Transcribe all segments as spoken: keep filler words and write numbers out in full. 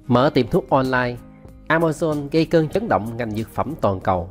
Mở tiệm thuốc online, Amazon gây cơn chấn động ngành dược phẩm toàn cầu.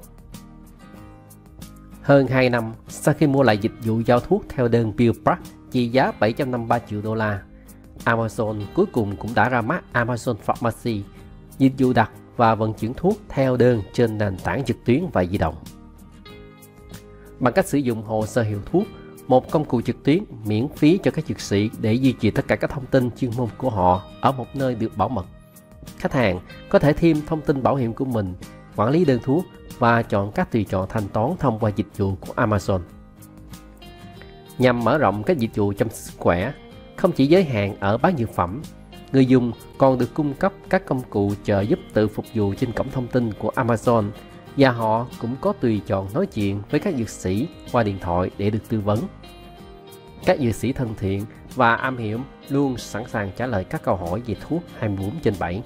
Hơn hai năm sau khi mua lại dịch vụ giao thuốc theo đơn PillPack trị giá bảy trăm năm mươi ba triệu đô la, Amazon cuối cùng cũng đã ra mắt Amazon Pharmacy, dịch vụ đặt và vận chuyển thuốc theo đơn trên nền tảng trực tuyến và di động. Bằng cách sử dụng hồ sơ hiệu thuốc, một công cụ trực tuyến miễn phí cho các dược sĩ để duy trì tất cả các thông tin chuyên môn của họ ở một nơi được bảo mật, khách hàng có thể thêm thông tin bảo hiểm của mình, quản lý đơn thuốc và chọn các tùy chọn thanh toán thông qua dịch vụ của Amazon. Nhằm mở rộng các dịch vụ chăm sóc sức khỏe, không chỉ giới hạn ở bán dược phẩm, người dùng còn được cung cấp các công cụ trợ giúp tự phục vụ trên cổng thông tin của Amazon, và họ cũng có tùy chọn nói chuyện với các dược sĩ qua điện thoại để được tư vấn. Các dược sĩ thân thiện và am hiểu luôn sẵn sàng trả lời các câu hỏi về thuốc hai mươi bốn trên bảy.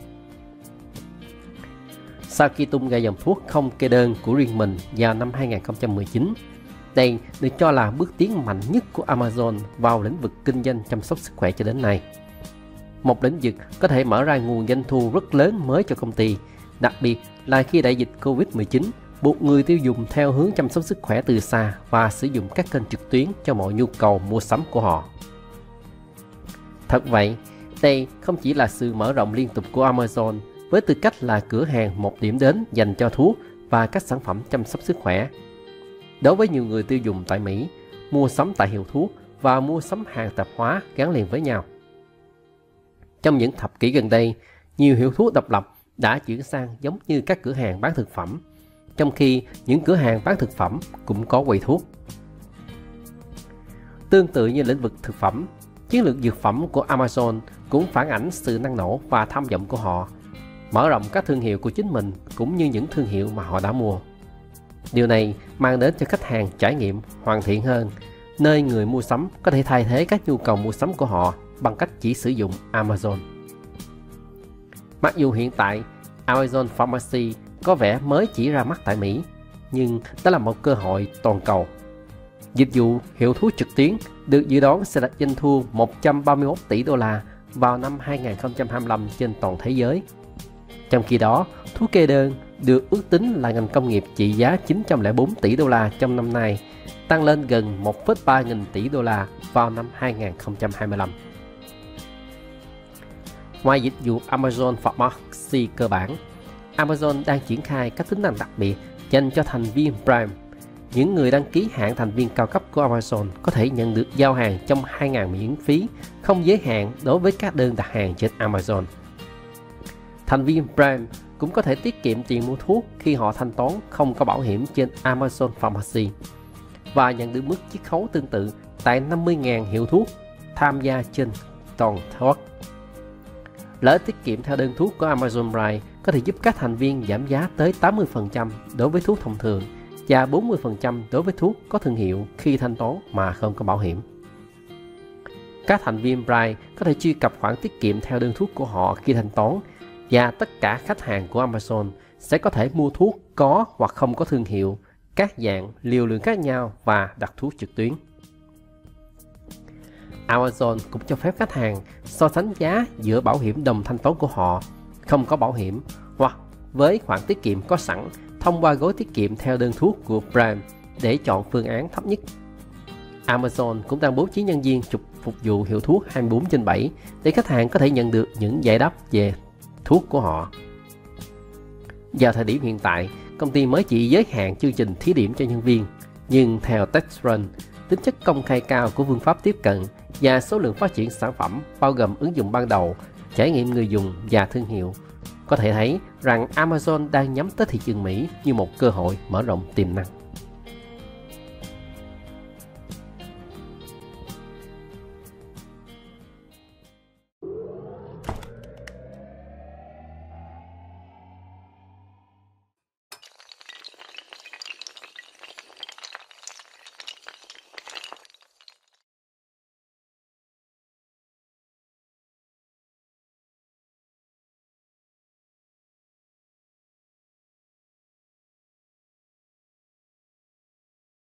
Sau khi tung ra dòng thuốc không kê đơn của riêng mình vào năm hai nghìn không trăm mười chín, đây được cho là bước tiến mạnh nhất của Amazon vào lĩnh vực kinh doanh chăm sóc sức khỏe cho đến nay. Một lĩnh vực có thể mở ra nguồn doanh thu rất lớn mới cho công ty, đặc biệt là khi đại dịch Covid mười chín buộc người tiêu dùng theo hướng chăm sóc sức khỏe từ xa và sử dụng các kênh trực tuyến cho mọi nhu cầu mua sắm của họ. Thật vậy, đây không chỉ là sự mở rộng liên tục của Amazon với tư cách là cửa hàng một điểm đến dành cho thuốc và các sản phẩm chăm sóc sức khỏe. Đối với nhiều người tiêu dùng tại Mỹ, mua sắm tại hiệu thuốc và mua sắm hàng tạp hóa gắn liền với nhau. Trong những thập kỷ gần đây, nhiều hiệu thuốc độc lập đã chuyển sang giống như các cửa hàng bán thực phẩm, trong khi những cửa hàng bán thực phẩm cũng có quầy thuốc. Tương tự như lĩnh vực thực phẩm, chiến lược dược phẩm của Amazon cũng phản ảnh sự năng nổ và tham vọng của họ, mở rộng các thương hiệu của chính mình cũng như những thương hiệu mà họ đã mua. Điều này mang đến cho khách hàng trải nghiệm hoàn thiện hơn, nơi người mua sắm có thể thay thế các nhu cầu mua sắm của họ bằng cách chỉ sử dụng Amazon. Mặc dù hiện tại Amazon Pharmacy có vẻ mới chỉ ra mắt tại Mỹ, nhưng đó là một cơ hội toàn cầu. Dịch vụ hiệu thuốc trực tuyến được dự đoán sẽ đạt doanh thu một trăm ba mươi mốt tỷ đô la vào năm hai nghìn không trăm hai mươi lăm trên toàn thế giới. Trong khi đó, thuốc kê đơn được ước tính là ngành công nghiệp trị giá chín trăm lẻ bốn tỷ đô la trong năm nay, tăng lên gần một phẩy ba nghìn tỷ đô la vào năm hai nghìn không trăm hai mươi lăm. Ngoài dịch vụ Amazon Pharmacy cơ bản, Amazon đang triển khai các tính năng đặc biệt dành cho thành viên Prime. Những người đăng ký hạng thành viên cao cấp của Amazon có thể nhận được giao hàng trong hai ngày miễn phí, không giới hạn đối với các đơn đặt hàng trên Amazon. Thành viên Prime cũng có thể tiết kiệm tiền mua thuốc khi họ thanh toán không có bảo hiểm trên Amazon Pharmacy và nhận được mức chiết khấu tương tự tại năm mươi nghìn hiệu thuốc tham gia trên toàn quốc. Lợi tiết kiệm theo đơn thuốc của Amazon Prime có thể giúp các thành viên giảm giá tới tám mươi phần trăm đối với thuốc thông thường và bốn mươi phần trăm đối với thuốc có thương hiệu khi thanh toán mà không có bảo hiểm. Các thành viên Prime có thể truy cập khoản tiết kiệm theo đơn thuốc của họ khi thanh toán, và tất cả khách hàng của Amazon sẽ có thể mua thuốc có hoặc không có thương hiệu, các dạng, liều lượng khác nhau và đặt thuốc trực tuyến. Amazon cũng cho phép khách hàng so sánh giá giữa bảo hiểm đồng thanh toán của họ, không có bảo hiểm, hoặc với khoản tiết kiệm có sẵn thông qua gói tiết kiệm theo đơn thuốc của Prime để chọn phương án thấp nhất. Amazon cũng đang bố trí nhân viên phục phục vụ hiệu thuốc hai mươi bốn trên bảy để khách hàng có thể nhận được những giải đáp về thuốc của họ. Vào thời điểm hiện tại, công ty mới chỉ giới hạn chương trình thí điểm cho nhân viên, nhưng theo TechRun, tính chất công khai cao của phương pháp tiếp cận và số lượng phát triển sản phẩm bao gồm ứng dụng ban đầu, trải nghiệm người dùng và thương hiệu, có thể thấy rằng Amazon đang nhắm tới thị trường Mỹ như một cơ hội mở rộng tiềm năng.